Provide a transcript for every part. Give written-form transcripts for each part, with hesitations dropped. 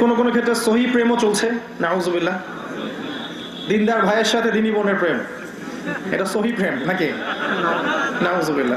কোনো কোনো ক্ষেত্রে সহি প্রেমও চলছে, নাউজুবিল্লাহ। দিনদার ভাইয়ের সাথে দিনী বোনের প্রেম, এটা সহি প্রেম নাকি? নাউজুবিল্লাহ।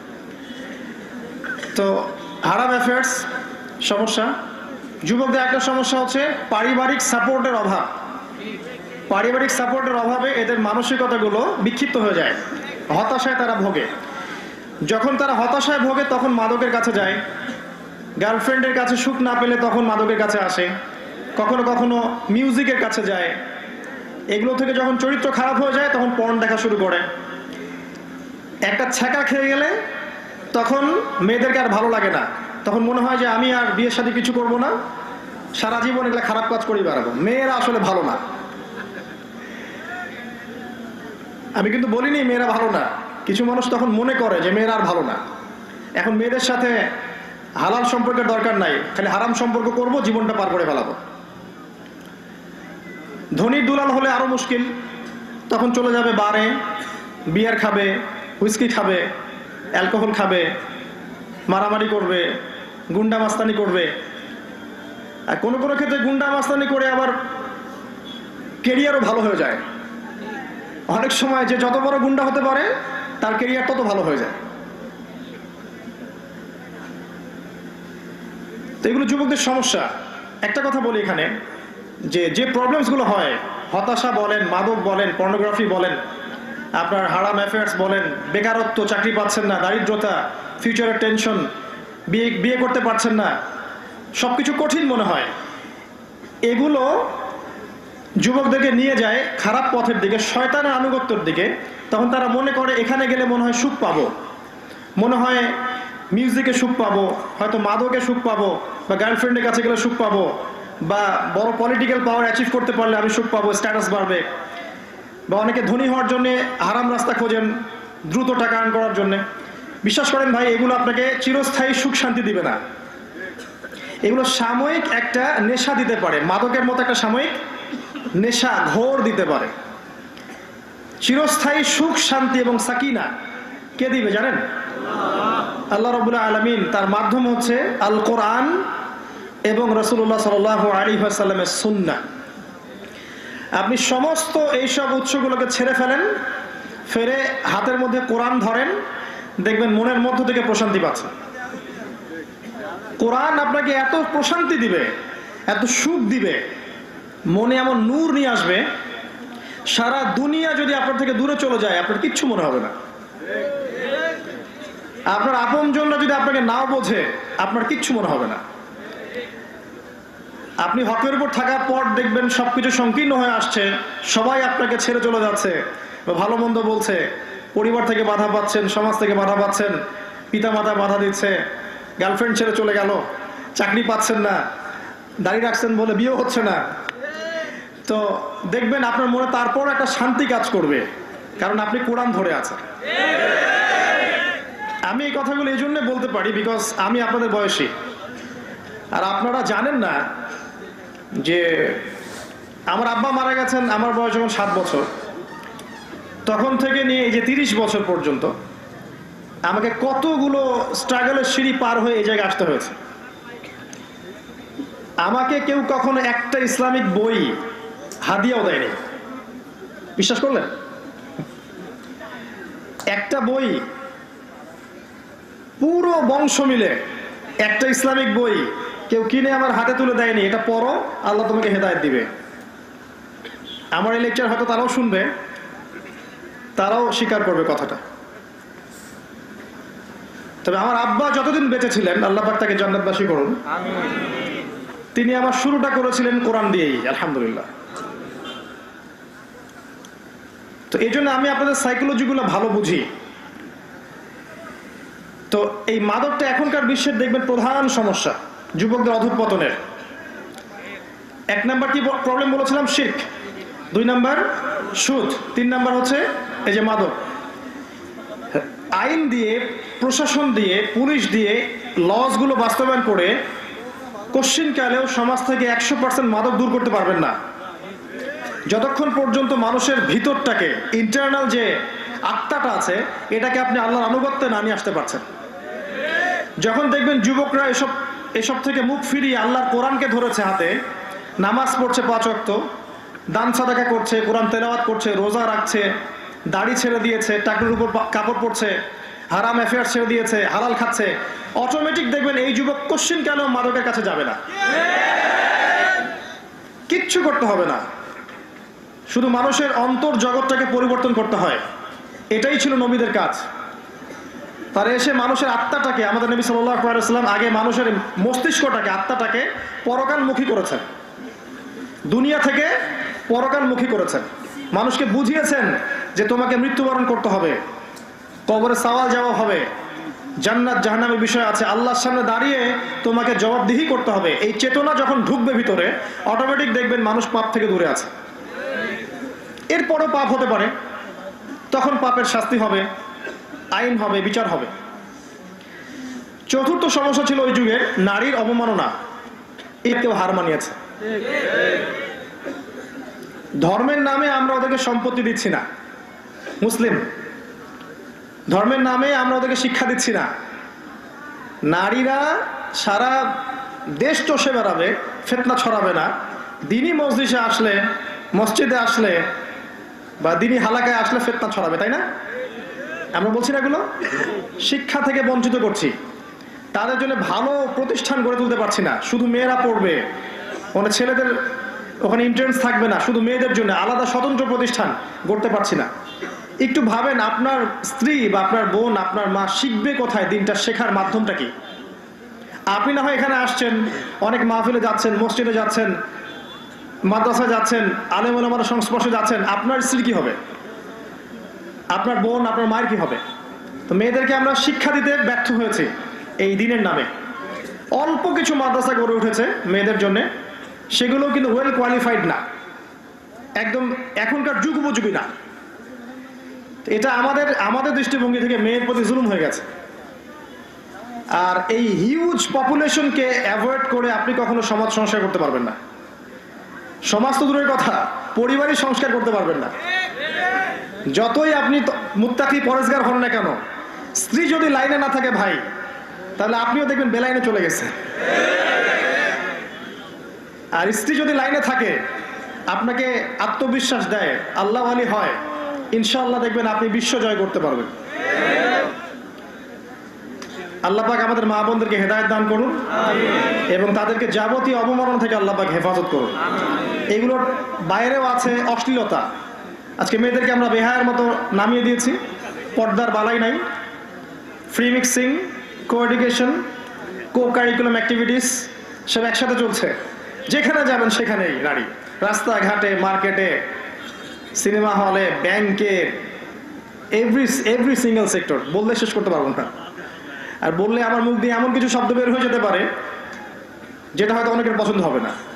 তো হারাম অ্যাফেয়ার্স সমস্যা। যুবকদের একটা সমস্যা হচ্ছে পারিবারিক সাপোর্টের অভাব। পারিবারিক সাপোর্টের অভাবে এদের মানসিকতাগুলো বিক্ষিপ্ত হয়ে যায়, হতাশায় তারা ভোগে। যখন তারা হতাশায় ভোগে তখন মাদকের কাছে যায়, গার্লফ্রেন্ডের কাছে সুখ না পেলে তখন মাদকের কাছে আসে, কখনো কখনো মিউজিকের কাছে যায়। এগুলো থেকে যখন চরিত্র খারাপ হয়ে যায় তখন পর্ন দেখা শুরু করে। একটা ছ্যাঁকা খেয়ে গেলে তখন মেয়েদেরকে আর ভালো লাগে না, তখন মনে হয় যে আমি আর বিয়ের সাথে কিছু করব না, সারা জীবন এগুলো খারাপ কাজ করেই বেড়াবো। মেয়েরা আসলে ভালো না, আমি কিন্তু বলিনি মেয়েরা ভালো না। কিছু মানুষ তখন মনে করে যে মেয়েরা আর ভালো না, এখন মেয়েদের সাথে হালাল সম্পর্কের দরকার নাই, খালি হারাম সম্পর্ক করব, জীবনটা পার করে ফেলাবো। ধনীর দুলাল হলে আরো মুশকিল, তখন চলে যাবে বারে, বিয়ার খাবে, হুইস্কি খাবে, অ্যালকোহল খাবে, মারামারি করবে, গুন্ডা মাস্তানি করবে। আর কোনো কোনো ক্ষেত্রে গুন্ডা মাস্তানি করে আবার কেরিয়ারও ভালো হয়ে যায়। অনেক সময় যে যত বড় গুন্ডা হতে পারে তার কেরিয়ার তত ভালো হয়ে যায়। তো এগুলো যুবকদের সমস্যা। একটা কথা বলি এখানে, যে প্রবলেমসগুলো হয়, হতাশা বলেন, মাদক বলেন, পর্নোগ্রাফি বলেন, আপনার হারাম অ্যাফেয়ার্স বলেন, বেকারত্ব, চাকরি পাচ্ছেন না, দারিদ্রতা, ফিউচারের টেনশন, বিয়ে করতে পারছেন না, সবকিছু কঠিন মনে হয়, এগুলো যুবকদেরকে নিয়ে যায় খারাপ পথের দিকে, শয়তানের আনুগত্যের দিকে। তখন তারা মনে করে এখানে গেলে মনে হয় সুখ পাবো, মনে হয় মিউজিকে সুখ পাবো, হয়তো মাদকে সুখ পাবো, বা গার্লফ্রেন্ডের কাছে গেলে সুখ পাবো, বা বড় পলিটিক্যাল পাওয়ার অ্যাচিভ করতে পারলে আমি সুখ পাবো, স্ট্যাটাস বাড়বে। বা অনেকে ধনী হওয়ার জন্য হারাম রাস্তা খোঁজেন, দ্রুত টাকা আর্ন করার জন্য। বিশ্বাস করেন ভাই, এগুলো আপনাকে চিরস্থায়ী সুখ শান্তি দিবে না। এগুলো সাময়িক একটা নেশা দিতে পারে, মাদকের মতো একটা সাময়িক নেশা, ঘোর দিতে পারে। চিরস্থায়ী সুখ শান্তি এবং সাকিনা কে দিবে জানেন? আল্লাহ রাব্বুল আলামিন। তার মাধ্যম হচ্ছে আল কোরআন এবং রাসূলুল্লাহ সাল্লাল্লাহু আলাইহি ওয়াসাল্লামের সুন্নাহ। আপনি সমস্ত এইসব উৎসগুলোকে ছেড়ে ফেলেন, ফেরে হাতের মধ্যে কোরআন ধরেন, দেখবেন মনের মধ্য থেকে প্রশান্তি পাচ্ছে। কোরআন আপনাকে এত প্রশান্তি দিবে, এত সুখ দিবে, মনে এমন নূর নিয়ে আসবে, সারা দুনিয়া যদি আপনার থেকে দূরে চলে যায় আপনার কিচ্ছু মনে হবে না। আপনার আপনজনরা যদি আপনাকে নাও বোঝে আপনার কিচ্ছু মনে হবে না। আপনি হকের উপর থাকার পর দেখবেন সবকিছু সংকীর্ণ হয়ে আসছে, সবাই আপনাকে ছেড়ে চলে যাচ্ছে, ভালো মন্দ বলছে, পরিবার থেকে বাধা পাচ্ছেন, সমাজ থেকে বাধা পাচ্ছেন, পিতা মাতা বাধা দিচ্ছে, গার্লফ্রেন্ড ছেড়ে চলে গেল, চাকরি পাচ্ছেন না, দাঁড়িয়ে রাখছেন বলে বিয়ে হচ্ছে না। তো দেখবেন আপনার মনে তারপর একটা শান্তি কাজ করবে, কারণ আপনি কোরআন ধরে আছেন। আমি এই কথাগুলো এই জন্য বলতে পারি বিকজ আমি আপনাদের বয়সী, আর আপনারা জানেন না যে আমার আব্বা মারা গেছেন আমার বয়স যখন 7 বছর, তখন থেকে নিয়ে এই যে 30 বছর পর্যন্ত আমাকে কতগুলো স্ট্রাগলের সিঁড়ি পার হয়ে এই জায়গায় আসতে হয়েছে। আমাকে কেউ কখনো একটা ইসলামিক বই হাদিয়াও দেয়নি, বিশ্বাস করলেন? একটা বই, পুরো বংশ মিলে একটা ইসলামিক বই কেউ কিনে আমার হাতে তুলে দেয়নি, এটা পড়ো, আল্লাহ তোমাকে হেদায়েত দিবে। আমার এই লেকচার হয়তো তারাও শুনবে, তারাও স্বীকার করবে কথাটা। তবে আমার আব্বা যতদিন বেঁচে ছিলেন, আল্লাহ পাক তাকে জান্নাতবাসী করুন, তিনি আমার শুরুটা করেছিলেন কোরআন দিয়েই, আলহামদুলিল্লাহ। তো এই জন্য আমি আপনাদের সাইকোলজিগুলো ভালো বুঝি। তো এই মাদকটা এখনকার বিশ্বের দেখবেন প্রধান সমস্যা যুবকদের অধঃপতনের। 1 নাম্বার কি প্রবলেম বলেছিলাম? শিরক। 2 নাম্বার সুদ। 3 নাম্বার হচ্ছে এই যে মাদক। আইন দিয়ে, প্রশাসন দিয়ে, পুলিশ দিয়ে লসগুলো বাস্তবায়ন করে কশ্চিনকালেও সমাজ থেকে 100% মাদক দূর করতে পারবেন না, যতক্ষণ পর্যন্ত মানুষের ভিতরটাকে, ইন্টারনাল যে আত্মাটা আছে, এটাকে আপনি আল্লাহর আনুগত্যে না নিয়ে আসতে পারছেন। যখন দেখবেন যুবকরা এসব এসব থেকে মুখ ফিরিয়ে আল্লাহর কোরআনকে ধরেছে হাতে, নামাজ পড়ছে 5 ওয়াক্ত, দান সাদাকা করছে, কোরআন তেলাওয়াত করছে, রোজা রাখছে, দাড়ি ছেড়ে দিয়েছে, টাকনুর উপর কাপড় পরছে, হারাম অ্যাফেয়ার ছেড়ে দিয়েছে, হালাল খাচ্ছে, অটোমেটিক দেখবেন এই যুবক কোশ্চিন কেন মাদকের কাছে যাবে না। কিচ্ছু করতে হবে না, শুধু মানুষের অন্তর জগৎটাকে পরিবর্তন করতে হয়। এটাই ছিল নবীদের কাজ। তারা এসে মানুষের আত্মাটাকে, আমাদের নবী সাল্লাল্লাহু আলাইহি ওয়াসাল্লাম আগে মানুষের মস্তিষ্কটাকে, আত্মাটাকে পরকালমুখী করেছেন, দুনিয়া থেকে পরকালমুখী করেছেন। মানুষকে বুঝিয়েছেন যে তোমাকে মৃত্যুবরণ করতে হবে, কবরে সওয়াল জবাব হবে, জান্নাত জাহান্নামের বিষয় আছে, আল্লাহর সামনে দাঁড়িয়ে তোমাকে জবাবদিহি করতে হবে। এই চেতনা যখন ঢুকবে ভিতরে, অটোমেটিক দেখবেন মানুষ পাপ থেকে দূরে আছে। এরপরও পাপ হতে পারে, তখন পাপের শাস্তি হবে, আইন হবে, বিচার হবে। চতুর্থ সমস্যা ছিল ওই যুগের নারীর অবমাননা। এতেও হার মানিয়েছে। ধর্মের নামে আমরা ওদেরকে সম্পত্তি দিচ্ছি না, মুসলিম ধর্মের নামে আমরা ওদেরকে শিক্ষা দিচ্ছি না। নারীরা সারা দেশ চষে বেড়াবে, ফিতনা ছড়াবে না। দিনই মসজিদে আসলে বা দিনই হালাকায় আসলে ফিতনা ছড়াবে, তাই না? আমরা বলছি না এগুলো? শিক্ষা থেকে বঞ্চিত করছি, তাদের জন্য ভালো প্রতিষ্ঠান গড়ে তুলতে পারছি না। শুধু মেয়েরা পড়বে, মানে ছেলেদের ওখানে এন্ট্রান্স থাকবে না, শুধু মেয়েদের জন্য আলাদা স্বতন্ত্র প্রতিষ্ঠান গড়তে পারছি না। একটু ভাবেন, আপনার স্ত্রী বা আপনার বোন, আপনার মা শিখবে কোথায়? দিনটা শেখার মাধ্যমটা কি? আপনি না হয় এখানে আসছেন, অনেক মাহফিলে যাচ্ছেন, মসজিদে যাচ্ছেন, মাদ্রাসায় যাচ্ছেন, আলেম ওলামার সংস্পর্শে যাচ্ছেন, আপনার স্ত্রী কি হবে? আপনার বোন, আপনার মায়ের কি হবে? তো মেয়েদেরকে আমরা শিক্ষা দিতে ব্যর্থ হয়েছি এই দিনের নামে। অল্প কিছু মাদ্রাসা গড়ে উঠেছে মেয়েদের জন্য, সেগুলো কিন্তু ওয়েল কোয়ালিফাইড না, একদম এখনকার যুগ উপযোগী না। এটা আমাদের দৃষ্টিভঙ্গি থেকে মেয়ের প্রতি জুলুম হয়ে গেছে। আর এই হিউজ পপুলেশনকে অ্যাভয়েড করে আপনি কখনো সমাজ সংস্কার করতে পারবেন না। সমাজ তো দূরের কথা, পরিবারই সংস্কার করতে পারবেন না। যতই আপনি মুত্তাকি পরেজগার হন না কেন, স্ত্রী যদি লাইনে না থাকে ভাই, তাহলে আপনিও দেখবেন বেলাইনে চলে গেছে। আর স্ত্রী যদি লাইনে থাকে, আপনাকে আত্মবিশ্বাস দেয়, আল্লাহ ওয়ালি হয়, ইনশাআল্লাহ দেখবেন আপনি বিশ্ব জয় করতে পারবেন। আল্লাহ পাক আমাদের মা বোনদেরকে হেদায়েত দান করুন এবং তাদেরকে যাবতীয় অবমাননা থেকে আল্লাহ পাক হেফাজত করুন। এগুলোর বাইরেও আছে অশ্লীলতা। আজকে মেয়েদেরকে আমরা বেহায়ার মতো নামিয়ে দিয়েছি, পর্দার বালাই নাই, free mixing, co education, co curriculum activities সব একসাথে চলছে। যেখানে যাবেন সেখানেই নারী, রাস্তাঘাটে, মার্কেটে, সিনেমা হলে, ব্যাংকে, এভরি সিঙ্গেল সেক্টর, বললে শেষ করতে পারবো না। আর বললে আমার মুখ দিয়ে এমন কিছু শব্দ বের হয়ে যেতে পারে যেটা হয়তো অনেকের পছন্দ হবে না।